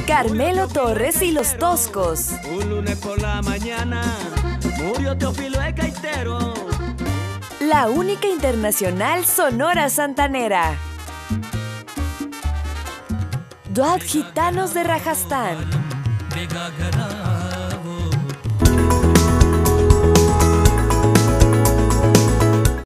Carmelo Torres y los Toscos. Un lunes por la mañana murió Teófilo el Gaitero. La única internacional Sonora Santanera. Duat Gitanos de Rajastán.